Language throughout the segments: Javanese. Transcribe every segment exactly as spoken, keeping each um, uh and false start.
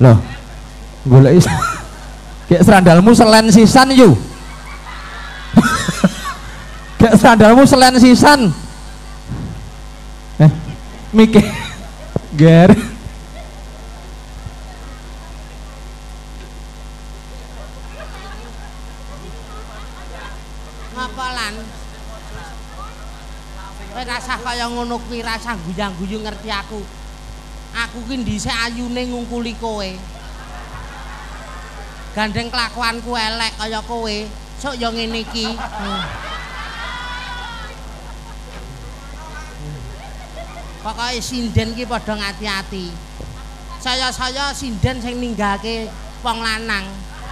Loh. Goleki kayak serandalmu selen sisan yu. Kayak serandalmu selen sisan. Eh, mikir. Ger. Ngapalan? Kowe rasah kaya ngono kuwi rasah guyang-guyu ngerti aku. Aku ki dhisik ayune ngungkuli kowe. Gandeng kelakuanku elek kaya kowe, sok ya ngene iki. Hmm. Pokoke sinden ki padha ngati-ati. Saya-saya sinden sing ninggalke wong lanang.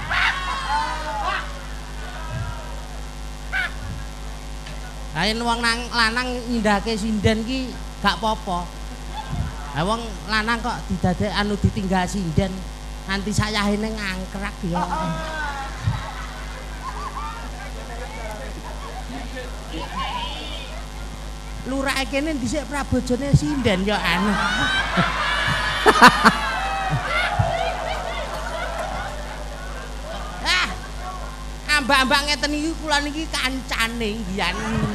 Lain wong lanang nindakake sinden ki gak apa-apa. Lah wong lanang kok didadek anu ditinggal sinden nanti sayahene ngangkrak ya. Lurah kene dhisik prabojone sinden ya anu. Ah, ambak-ambak ngeten iki kula niki kancane nggian.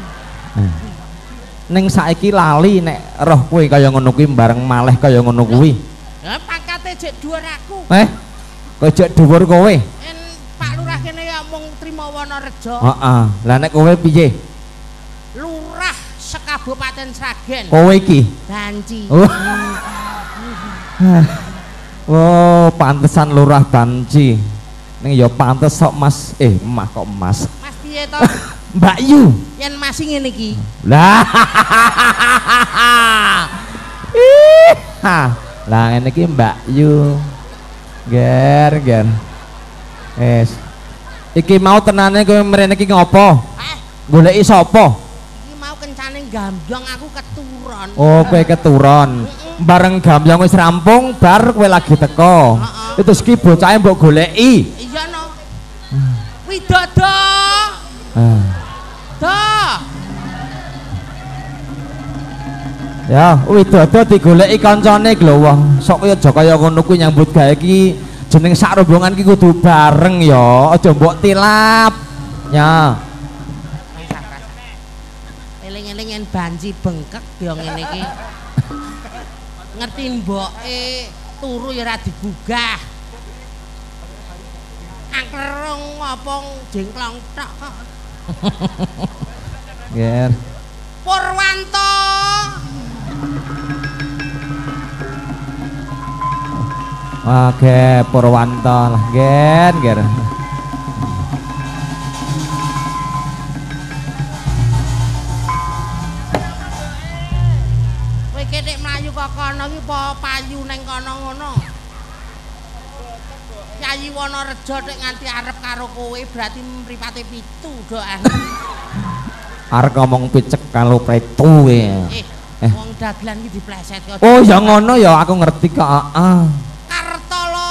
Ning saiki lali nek roh kowe kaya ngono kuwi bareng malih kaya ngono kuwi. Lah pangkate jek dhuwur aku. Eh, kok jek dhuwur kowe? En Pak Lurah kene ya mung trima Wonorejo. Heeh. Lah nek kowe piye? Lurah Sekabupaten Sragen. Kowe iki. Banci. Oh. Oh, pantesan Lurah Banci. Ning ya pantes sok Mas, eh Mas kok Mas. Mas piye to? Mbak Yu. Yen masih ngene iki. Lah. Ih. Lah ngene iki Mbak Yu. Ger, ger. Wes. Iki mau tenane kowe mrene iki ngopo? Eh, Goleki sapa? iki mau kencane gambyong aku keturon. Oh, kowe keturon. Bareng gambyong wis rampung, bar kowe lagi teko. Itu iki bocahe mbok goleki. Iya no. Widodo. Ah. Do. Ya, widodo digoleki kancane lho wong. Sok aja kaya ngono kuwi nyambut gawe iki jeneng sak rombongan iki kudu bareng ya, aja mbok tilap. Ya. Eling-eling yen banci bengkek ya ngene iki. Ngerti mboke turu ya ora digugah. Angklung apa jengklong tok kok. Ger. Purwanto. Oke, Purwanto lah, ger, ger. Kowe ketik mlayu kok kono iki apa payu ning kono ngono? Yayi Wonorejo nek nganti arep karo kowe berarti mripate pitu doan. Arep ngomong picek kalau pretu kowe. Eh, wong dagelan iki dipleset kok. Oh, ya ngono ya aku ngerti kok. Heeh. Kartolo.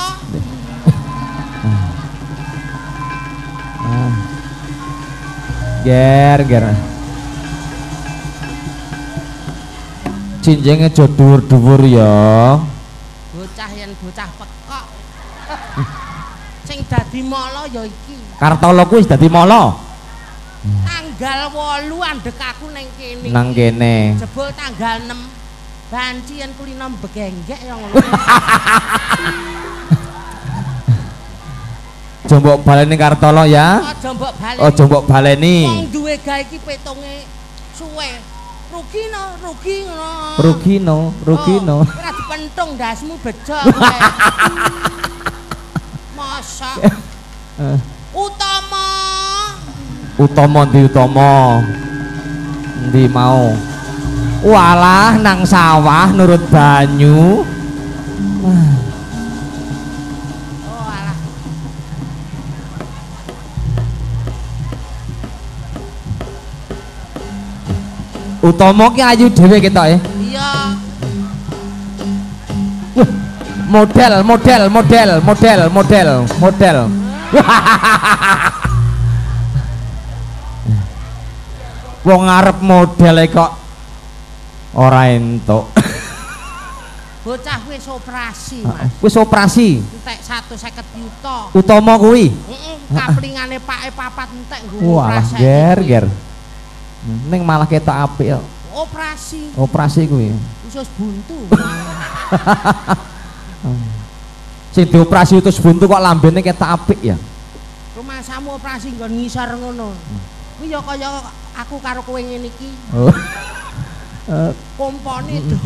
Ger, ger. Cinjenge aja dhuwur-dhuwur ya. Bocah yen bocah pekok. Sing dadi mala ya iki. Kartolo kuwi wis dadi mala. Tanggal wolu andek aku ning kene. Nang kene. Jebul tanggal enam banci yen kulino begenggek ya ngono. Jombok baleni Kartolo ya. Aja mbok baleni. Oh, jombok baleni. Wong duwe gawe iki petunge suwe. Rugi no, rugi ngono. Rugi no, rugi no. Oh, ora dipentung dasmu bejo. Masa. Utama. Utama ndi utama? Ndi mau? Walah nang sawah nurut banyu. Oh alah. Utama ki ayu dhewe ketoke. Iya. Model, model, model, model, model, model. Wong ngarep modele kok ora entuk. Bocah wis operasi, Mas. Wis operasi. Entek seratus seket juta. Utama kuwi. Heeh, kaplingane pake papat entek nggo Walah, operasi. ger ger. Ning malah ketok apik. Operasi. Operasi kuwi. Usus buntu. Sing dioperasi utus buntu kok lambene ketok apik ya. Rumah samu operasi nggon ngisor ngono. Kuwi ya kaya aku karo kowe ngene iki. Oh. Eh, Kompone do.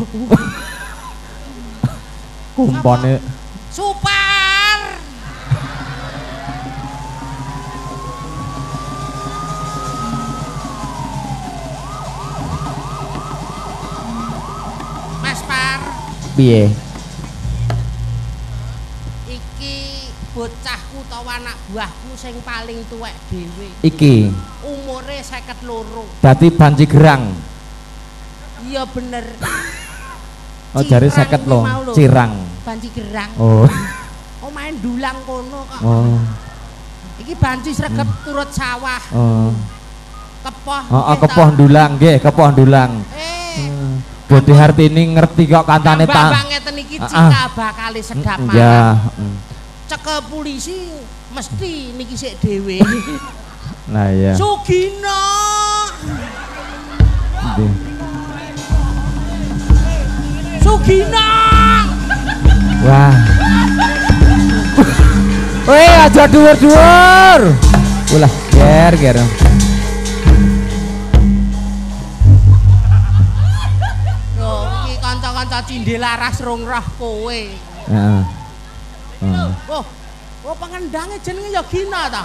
kumpone Super. Mas Par, piye? iki bocahku utawa anak buahku sing paling tuwek dhewe. Iki Umure seket loro. dadi banci gerang. Iya bener. Oh jare Cirang seket kuwi lo, mau lho. cirang. Banci gerang. Oh. Oh main dulang kono kok. Oh. Iki banci sregep turut sawah. Oh. Kepoh. Oh, oh kita- kepoh ndulang nggih, kepoh ndulang. Eh. Budi Hartini ngerti kok kancane Mbak ta. Mbak ngeten iki Ah, cika bakal sedap Mm, malah. ya. mm. Ceke polisi mesti niki sik dhewe. Nah ya. Sugino. Nggih. Sugino. Wah. Weh, aja dhuwur-dhuwur. Ulah, ger ger. Loh, iki kanca-kanca Cindelaras rong roh kowe. Heeh. Heeh. Oh, oh pengendange jenenge ya Gina ta.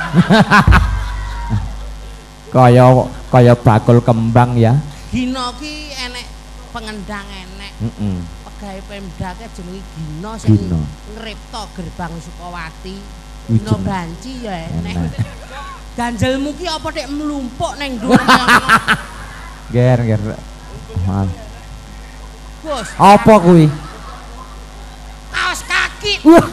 Kaya kaya bakul kembang ya. Gina ki enek pengendang enek. Heeh. Pegawe Pemda ke jenenge Gina sing Gina. ngripta gerbang Sukawati. Wih, Gina jeneng. banci ya enek. Enak. Ganjelmu ki apa nek mlumpuk ning dhuwur kaya ngono. Ger ger. Mal. Bos, Apa kuwi? kaos kaki. Wah.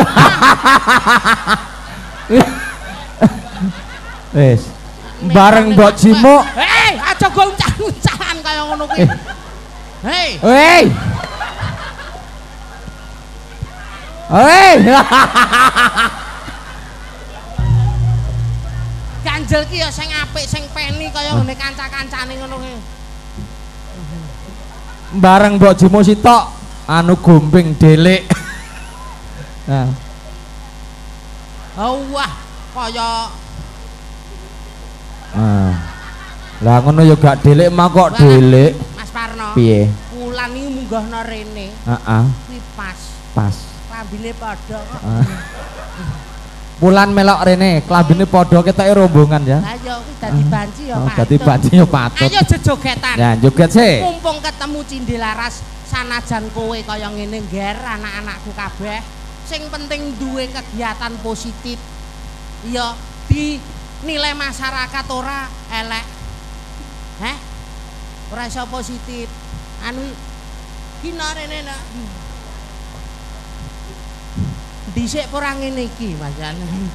Wes. Bareng Mbok Jimo. Hei, aja goncang-goncangan kaya ngono kuwi. Eh. Hei, Hei. Hei. ganjel ki ya sing apik sing peni kaya ngene kanca-kancane ngono kuwi. Bareng Mbok Jimo sitok anu gombeng delik. Nah, Oh wah, kaya ah. Lah ngono ya gak delik mah kok Wah, delik. Mas Parno. Piye? Wulan iki munggahno rene. Heeh, Kuwi pas. pas. Klambine padha kok. Ah. Wulan melok rene, klambine padha ketoke rombongan ya. Lah ya kuwi dadi banci ya Oh, patut. dadi banci ya patut. Ayo jejogetan. Ya, joget sih. Mumpung ketemu Cindelaras sanajan kowe kaya ngene ngger anak-anakku kabeh. Sing penting duwe kegiatan positif. Ya di nilai masyarakat ora elek. Heh? Ora iso positif. Anu Gina rene nak. Dhisik ora ngene iki, Mas Jan.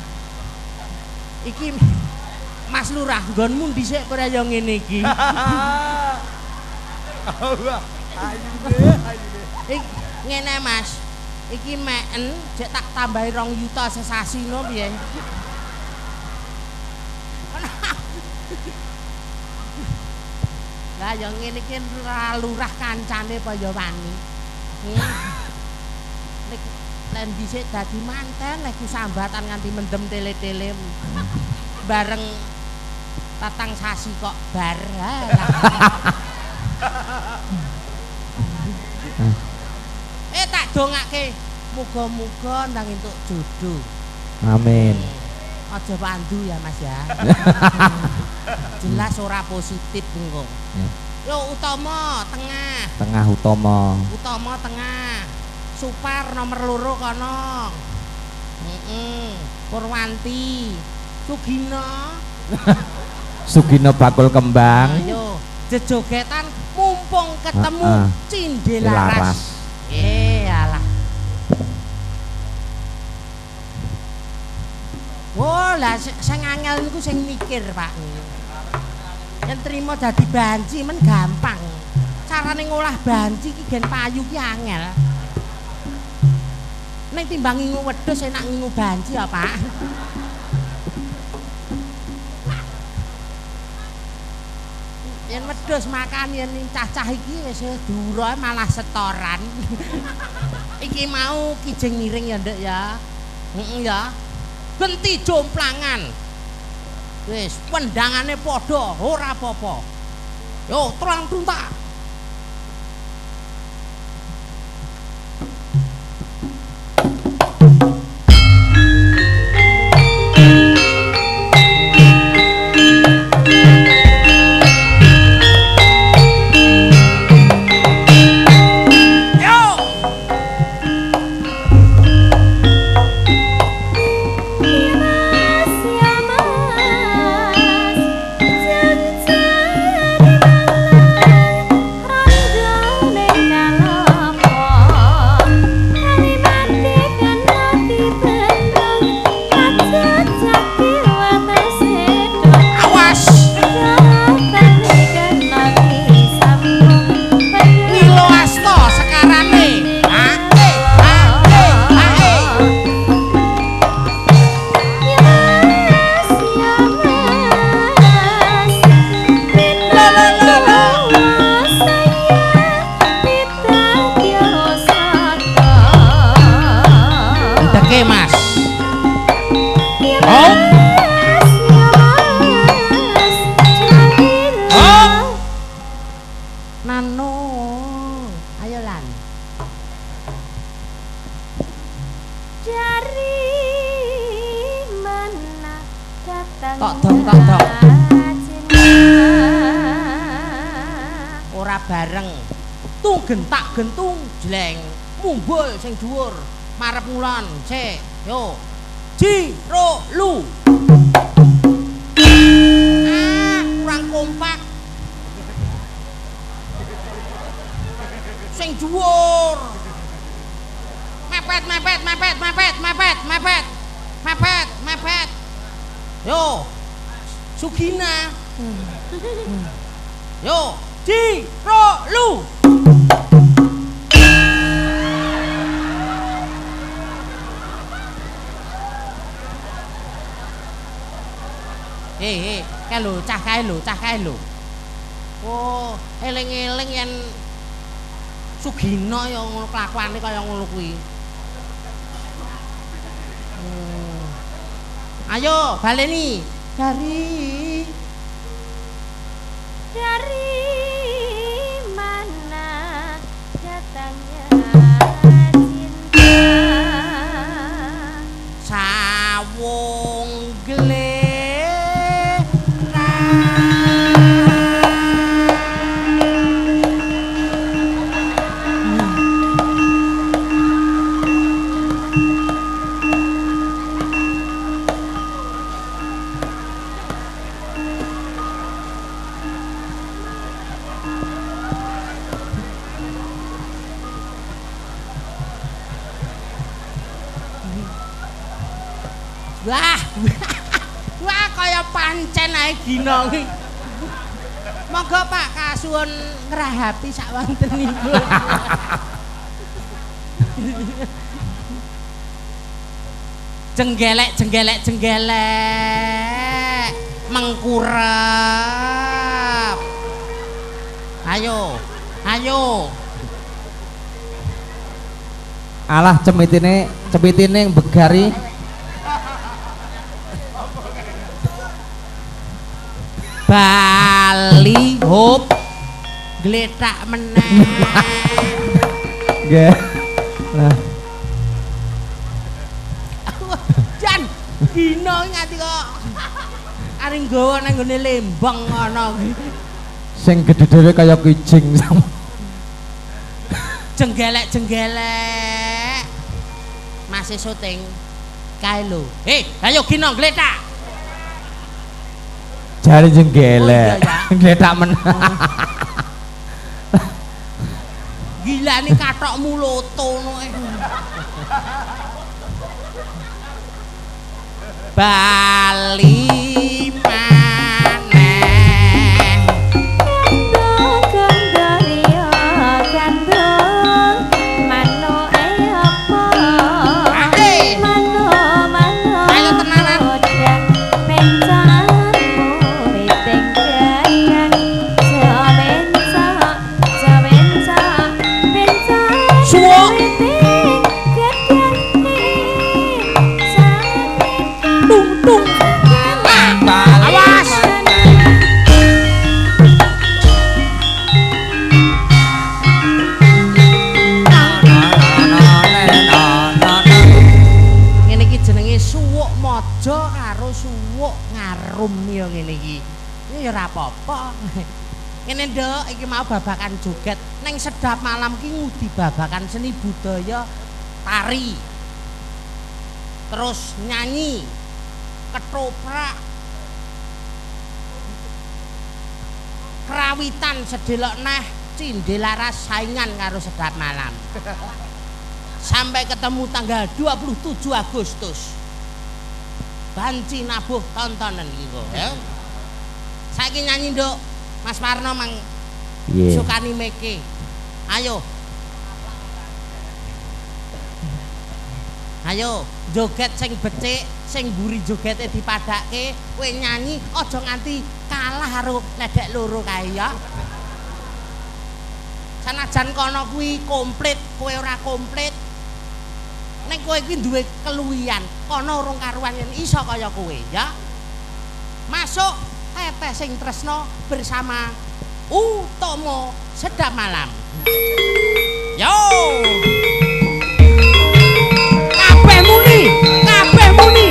Iki Mas Lurah, nggonmu dhisik ora ya ngene iki. Ik ngene Mas. Iki meken jek tak tambahi rong yuta sesasi no piye? Lah ya ngene iki lurah kancane apa ya wani. Nek nek dhisik dadi manten nek ku sambatan nganti mendem tele-tele bareng tatang sasi kok bar. Eh tak dongake muga-muga ndang entuk jodoh. Amin. Aja pandu ya Mas ya. Jelas ora positif engko. Ya. Yo utama tengah, Tengah utama. utama tengah. Super nomor loro kono. Heeh. Purwanti, Sugina. Sugino bakul kembang. Ayo jejogetan mumpung ketemu Ah, ah. Cindelaras. Eh alah. Oh lah se- sing angel niku sing mikir Pak. Yen trimo dadi banci men gampang. Carane ngolah banci ki gen payu ki angel. Ning timbang ngingu wedhus enak ngingu banci ya, Pak. Yen wedhus makan yen cacah iki wis dura malah setoran. Iki mau kijing miring ya, Nduk ya. Heeh ya. Genti jomplangan. Wis pendangane padha ora apa-apa. Yo, terang tuntak. Gentak gentung jleng mumbul sing dhuwur marep ngulon sik yo jiro lu ah kurang kompak sing dhuwur mepet mepet mepet mepet mepet mepet mepet mepet yo Sugina yo jiro lu Hei, hei, kae lho, cah kae lho, cah kae lho. Oh, eling-eling yen Sugina ya ngono kelakuane kaya ngono kuwi. Hmm. Ayo, baleni. Dari dari mana datangnya cinta sawung gele wah, wah kaya pancen ae dina iki. Monggo Pak kasuwun ngrahapi sak wontenipun. Jenggelek jenggelek jenggelek mengkurep. Ayo, ayo. Alah cemitine, cemitine begari. Bali hop gletak meneh. Nggih. Nah. Jan, dina nganti kok areng nggawa nang gone Lembang ana iki. Sing gedhe dhewe kaya kijing sama. Jenggelek-jenggelek. Masih syuting kae lho. Hei, ayo gino gletak. Jari jenggelek, gletak men. Gila nih katokmu loto no. Bali maneh. Gandong gondorio gandong mano apa. kok ngarum ya ngene iki. Ya ora apa-apa. Ngene nduk, iki mau babakan joget. Neng Sedap Malam ki ngudi babakan seni budaya tari. Terus nyanyi, ketoprak, kerawitan sedelok neh cindelaras saingan karo Sedap Malam. Sampai ketemu tanggal dua puluh tujuh Agustus. Banci nabuh tontonan gitu ya. Saiki nyanyi nduk. Mas Warno mang yeah. Sukani meke. Ayo. Ayo, joget sing becik, sing mburi jogete dipadake, kowe nyanyi aja nganti kalah karo ledek loro kae ya. Sanajan kono kuwi komplit, kowe ora komplit. Nek kowe iki duwe keluwihan, kono urung karuan yen iso kaya kowe ya. Masuk Teteh sing tresno bersama Utomo Sedap Malam. Yo. Kabeh muni, kabeh muni.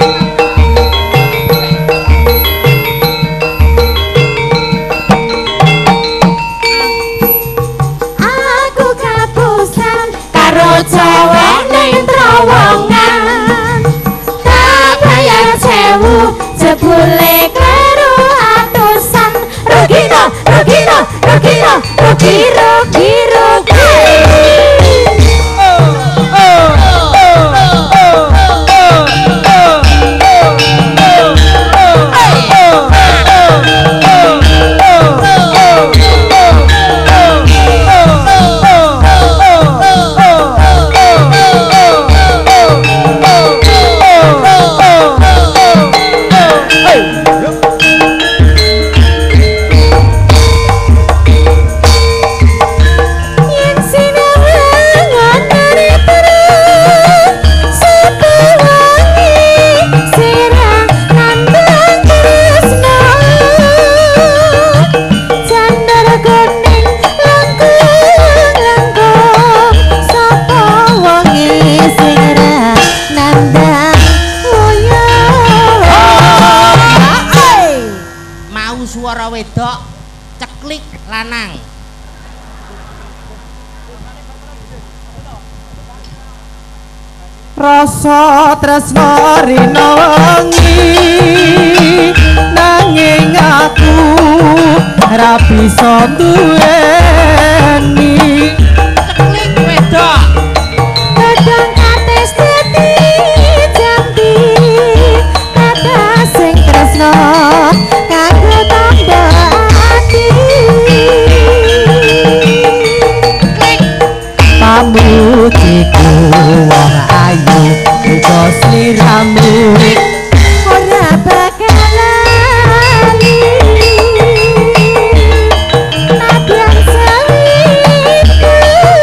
Aku kapusan karo cewek ning terowongan. Tak bayar sewu jebule karo atusan. Rugino, rugino, rugino, rugi, rugi, rugi. Wedok ceklik lanang. Rasa tresno rina wengi nanging aku ora bisa duweni. Ceklik wedok Kadang kates dadi janti, kata sing tresno kanggo tanda ati. Pamujiku wong ayu uga sliramu Ora bakal lali Nadyan sawiku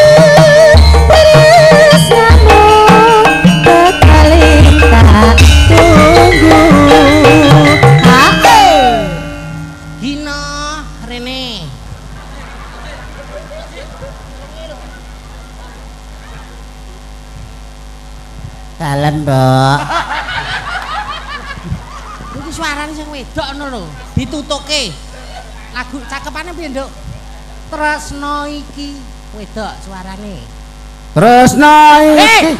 terus namun bekaling tak tunggu. Hae Gino Rene. dalan, Mbak. Iki suarane sing wedok ngono lho, ditutuke. Lagu cakepane piye, Nduk? Tresno iki wedok suarane. Tresno iki.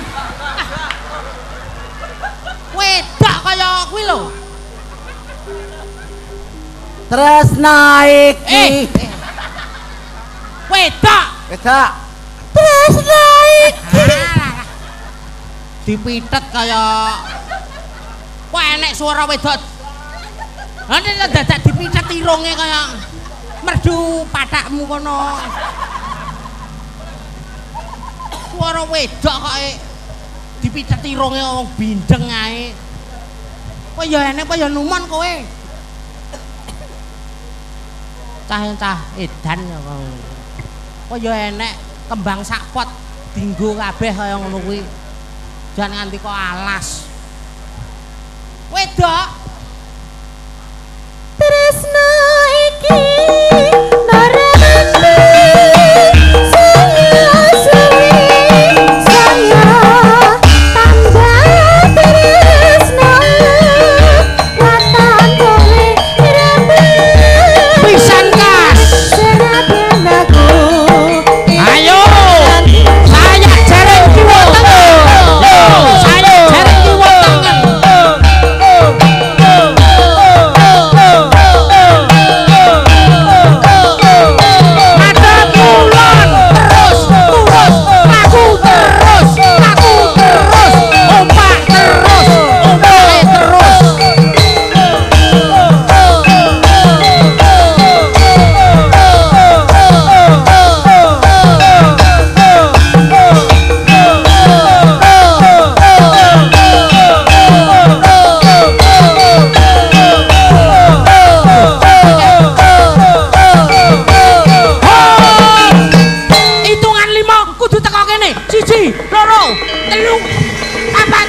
Wedok kaya kuwi lho. Tresno iki. Eh. eh. Wedok. Wedok. Tresno iki. Dipitet kaya kok enek suara wedok. Ha nek dadak dipitet irunge kaya merdu pathakmu kono. Suara wedok kok dipitet irunge wong bindeng ae. Kok ya enek apa ya numan kowe. Cah-cah edan ya kok. Kok ya enek kembang sakpot dinggo kabeh kaya ngono kuwi. Jangan nganti kok alas. Wedok Tresno iki marani saya suwi saya tambah tresno Apa?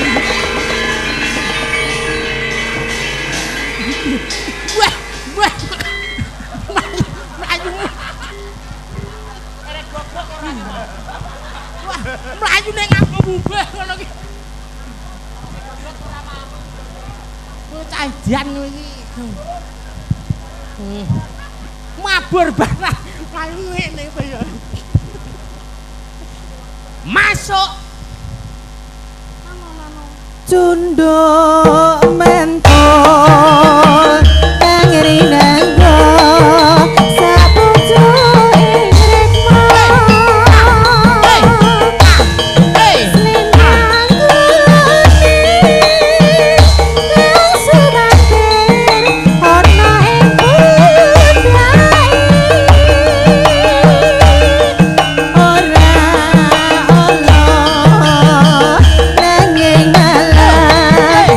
Wah, wah. Melayu. Wah, melayu ning aku bubeh ngono ki. Cah edan iki. Hmm. Mabur banget. Melayu ngene kaya. Masuk. Cunduk mentol tangri nanggo sapucuk ingrekmo Slinang guni kang subatir ana ing budai ora ana nanging malah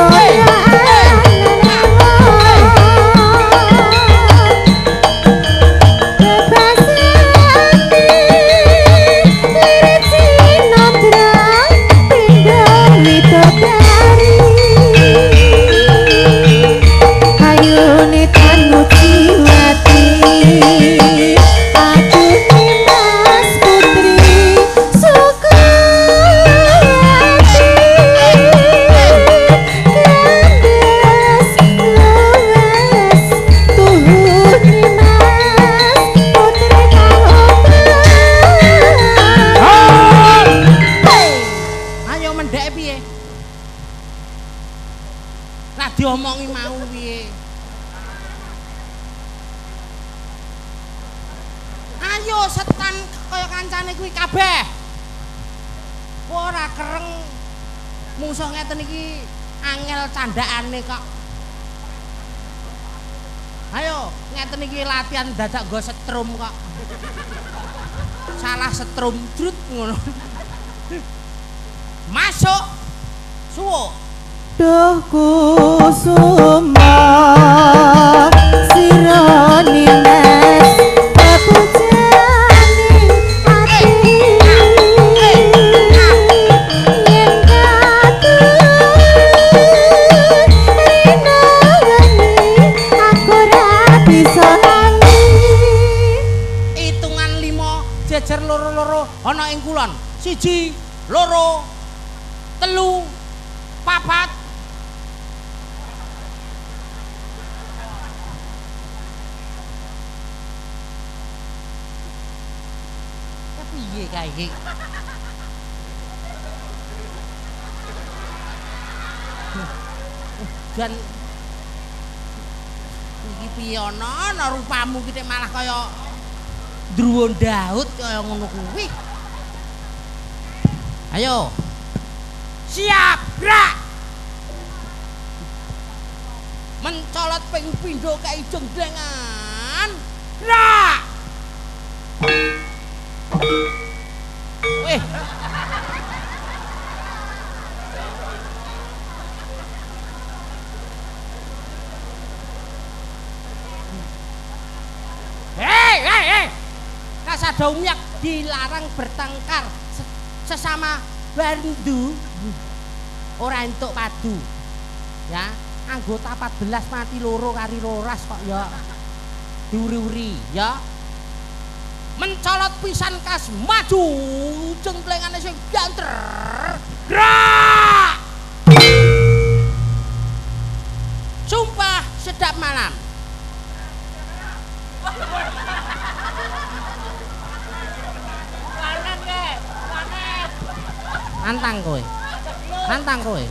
diomongi mau piye. Ayo setan kaya kancane kuwi kabeh. Ora kereng musuh ngeten iki angel candakane kok. Ayo ngeten iki latihan dadak go setrum kok. Salah setrum drut ngono. Masuk. Suwo. Duh kusuma sira nines pepujaning ati yen katut rinangani aku ora bisa lali hitungan lima jejer loro-loro ana ing kulon siji loro telu papat piye kae iki dan iki piye ana ana rupamu ki malah kaya Druwa Daud kaya ngono kuwi. Ayo siap gerak mencolot ping pindho kae jengdengan gerak weh hei hei hei kasada umyak dilarang bertengkar sesama bandu ora entuk padu ya anggota empat belas mati loro kari roras kok ya diuri-uri ya mencolot pisan kas maju jengklengane sing banter gerak sumpah sedap malam antang kowe antang kowe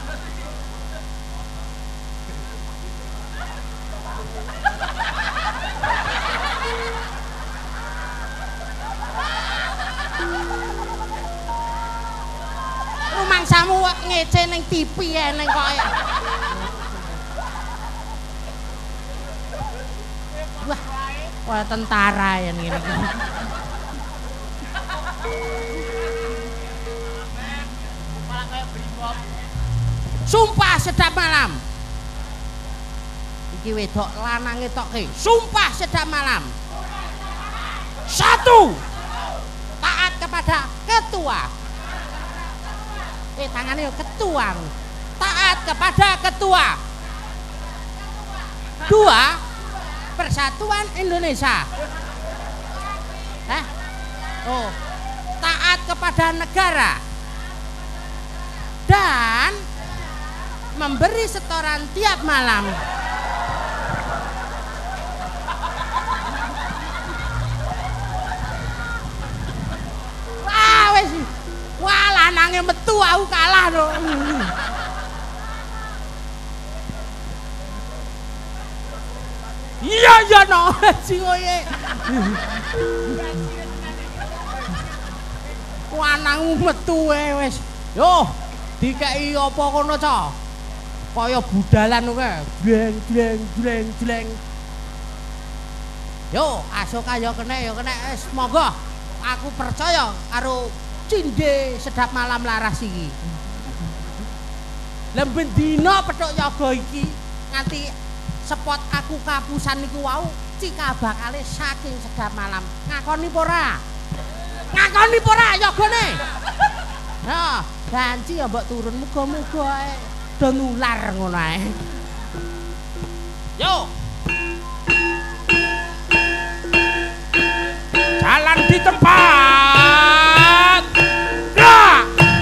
rumangsamu ngece ning T V eneng kok ya wah kaya tentara ya ngene iki sumpah sedap malam iki wedok lanange tokke sumpah sedap malam satu taat kepada ketua Eh tangannya ketua. Taat kepada ketua. Dua, Persatuan Indonesia. Eh? Oh, taat kepada negara. Dan memberi setoran tiap malam. Wah, wes. Wah, lanangnya metu aku kalah loh. Iya iya no, sing oye. Wanangmu metu wes. Yo, dikei apa kono ca? Kaya budalan kowe. Bleng bleng bleng bleng. Yo, asoka yo kena yo kena wis monggo. Aku percaya karo cinde sedap malam laras iki. Lemben dina petuk yoga iki nganti sepot aku kapusan niku wau cika bakale saking sedap malam. Ngakoni apa ora? Ngakoni apa ora yogane? Ha, ganci ya mbok turun muga-muga ae do nular ngono ae. Yo. Jalan di tempat. Gerak.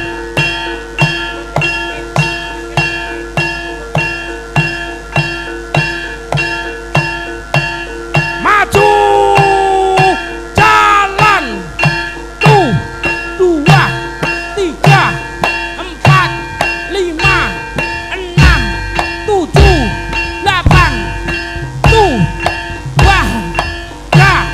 Maju. Jalan. Tuh, dua, tiga, empat, lima, enam, tujuh, delapan. Tuh, wah, ya.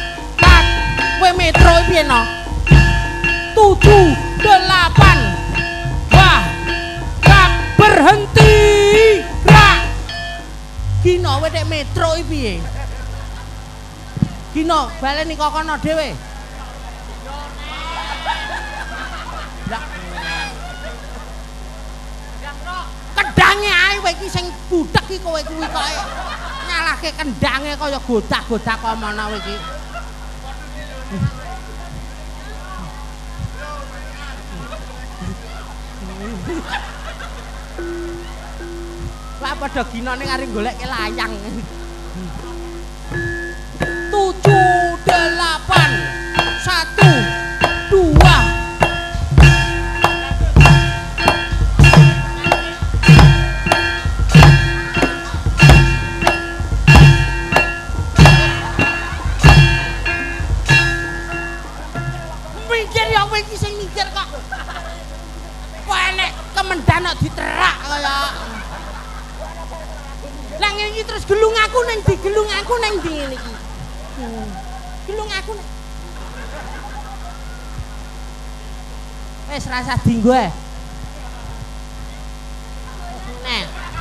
Metro piye no? tujuh, delapan. Wah. Gak berhenti. Gerak. Gino wedek metro piye? Gino baleni kokono dhewe. Lah. Kendange ae kowe iki sing budhek iki kowe kuwi kok nyalahke kendange kaya godak-godak komono kowe iki. Lah padha ginane arep goleke layang. tujuh, delapan, satu, dua. Mikir ya kowe iki sing mikir kok. Kok enek kemendan kok diterak kaya. Lah ngene iki terus gelung aku ning ndi gelung aku ning ndi ngene iki. Gelung aku ning. Wis rasa dinggo ae. Nek.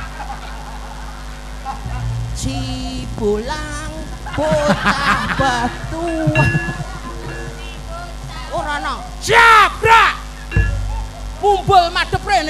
Cipulang bocah batu. Ora ana. Siap, gerak. Mumbul madhep